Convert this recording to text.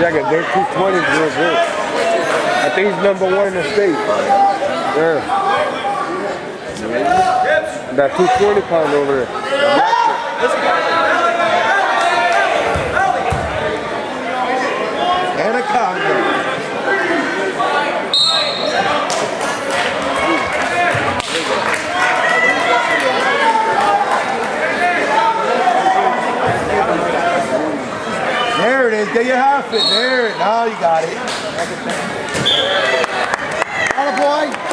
Yeah, they're 220 real good. I think he's #1 in the state. Yeah. That 220 pound over there. Anaconda. There it is. Get your half it. There. Now you got it. Atta boy.